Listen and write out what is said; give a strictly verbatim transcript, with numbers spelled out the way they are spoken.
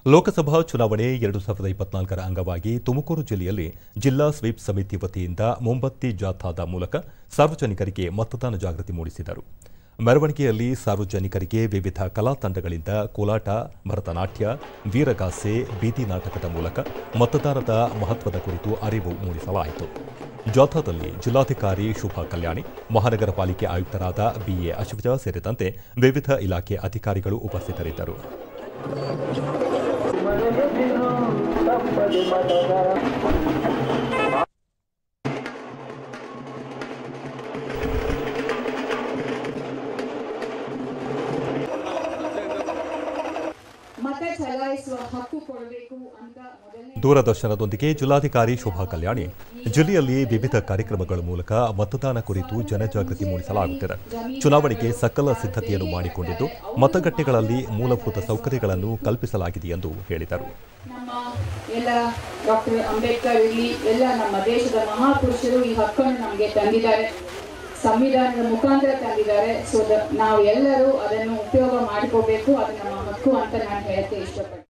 ಲೋಕಸಭಾ ಚುನಾವಣೆ ಎರಡು ಸಾವಿರದ ಇಪ್ಪತ್ನಾಲ್ಕರ ಅಂಗವಾಗಿ ತುಮಕೂರು ಜಿಲ್ಲೆಯಲ್ಲಿ ಜಿಲ್ಲಾ ಸ್ವೀಪ್ ಸಮಿತಿ ವತಿಯಿಂದ ಮೊಂಬತ್ತಿ ಜಾಥಾದ ಮೂಲಕ ಸಾರ್ವಜನಿಕರಿಗೆ ಮತದಾನ ಜಾಗೃತಿ ಮೂಡಿಸಿದರು. ಮೆರವಣಿಗೆಯಲ್ಲಿ ಸಾರ್ವಜನಿಕರಿಗೆ ವಿವಿಧ ಕಲಾ ತಂಡಗಳಿಂದ ಕೋಲಾಟ, ಭರತನಾಟ್ಯ, ವೀರಗಾಸೆ, ಬೀದಿ ನಾಟಕದ ಮೂಲಕ ಮತದಾನದ ಮಹತ್ವದ ಕುರಿತು ಅರಿವು ಮೂಡಿಸಲಾಯಿತು. ಜಾಥಾದಲ್ಲಿ ಜಿಲ್ಲಾಧಿಕಾರಿ ಶುಭಾ ಕಲ್ಯಾಣಿ, ಮಹಾನಗರ ಪಾಲಿಕೆ ಆಯುಕ್ತರಾದ ಬಿಎ ಅಶ್ವಜ ಸೇರಿದಂತೆ ವಿವಿಧ ಇಲಾಖೆ ಅಧಿಕಾರಿಗಳು ಉಪಸ್ಥಿತರಿದ್ದರು. ದೂರದರ್ಶನದೊಂದಿಗೆ ಜಿಲ್ಲಾಧಿಕಾರಿ ಶೋಭಾ ಕಲ್ಯಾಣಿ, ಜಿಲ್ಲೆಯಲ್ಲಿ ವಿವಿಧ ಕಾರ್ಯಕ್ರಮಗಳ ಮೂಲಕ ಮತದಾನ ಕುರಿತು ಜನಜಾಗೃತಿ ಮೂಡಿಸಲಾಗುತ್ತಿದೆ. ಚುನಾವಣೆಗೆ ಸಕಲ ಸಿದ್ಧತೆಯನ್ನು ಮಾಡಿಕೊಂಡಿದ್ದು ಮತಗಟ್ಟೆಗಳಲ್ಲಿ ಮೂಲಭೂತ ಸೌಕರ್ಯಗಳನ್ನು ಕಲ್ಪಿಸಲಾಗಿದೆ ಎಂದು ಹೇಳಿದರು. ನಮ್ಮ ಎಲ್ಲ ಡಾಕ್ಟರ್ ಅಂಬೇಡ್ಕರ್ ಇಲ್ಲಿ ಎಲ್ಲ ನಮ್ಮ ದೇಶದ ಮಹಾಪುರುಷರು ಈ ಹಕ್ಕನ್ನು ನಮಗೆ ತಂದಿದ್ದಾರೆ, ಸಂವಿಧಾನದ ಮುಖಾಂತರ ತಂದಿದ್ದಾರೆ. ಸೊ ನಾವು ಎಲ್ಲರೂ ಅದನ್ನು ಉಪಯೋಗ ಮಾಡ್ಕೋಬೇಕು, ಅದು ನಮ್ಮ ಹಕ್ಕು ಅಂತ ನಾನು ಹೇಳಕ್ಕೆ ಇಷ್ಟಪಡ್ತೀನಿ.